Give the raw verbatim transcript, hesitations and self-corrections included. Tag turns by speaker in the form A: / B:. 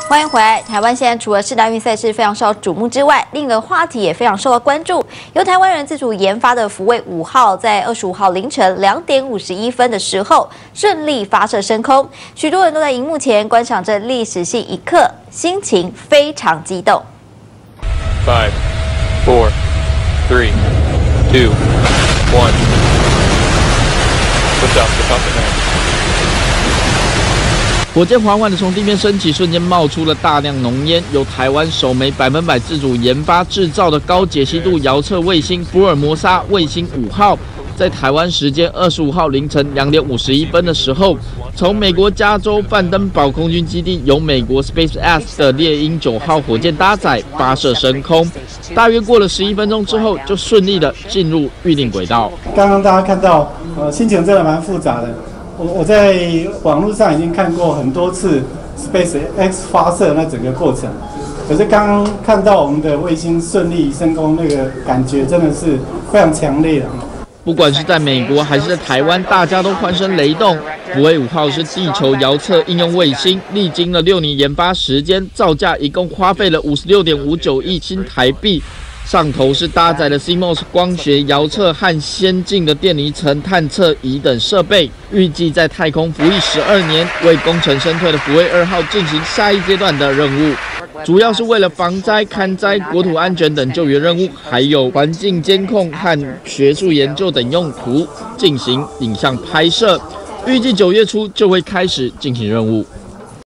A: 欢迎回来。台湾现在除了世大运赛事非常受到瞩目之外，另一个话题也非常受到关注。由台湾人自主研发的福卫五号，在二十五号凌晨两点五十一分的时候顺利发射升空，许多人都在荧幕前观赏这历史性一刻，心情非常激动。
B: Five, four, three, two, one. Lift off, lift off the man.
C: 火箭缓缓地从地面升起，瞬间冒出了大量浓烟。由台湾首枚百分百自主研发制造的高解析度遥测卫星福尔摩沙卫星五号，在台湾时间二十五号凌晨两点五十一分的时候，从美国加州范登堡空军基地由美国 SpaceX 的猎鹰九号火箭搭载发射升空。大约过了十一分钟之后，就顺利的进入预定轨道。
D: 刚刚大家看到，呃，心情真的蛮复杂的。 我我在网络上已经看过很多次 SpaceX 发射那整个过程，可是刚刚看到我们的卫星顺利升空，那个感觉真的是非常强烈的。
C: 不管是在美国还是在台湾，大家都欢声雷动。福卫五号是地球遥测应用卫星，历经了六年研发时间，造价一共花费了五十六点五九亿新台币。 上头是搭载了 C M O S 光学遥测和先进的电离层探测仪等设备，预计在太空服役十二年，为功成身退的福卫二号进行下一阶段的任务，主要是为了防灾、勘灾、国土安全等救援任务，还有环境监控和学术研究等用途进行影像拍摄，预计九月初就会开始进行任务。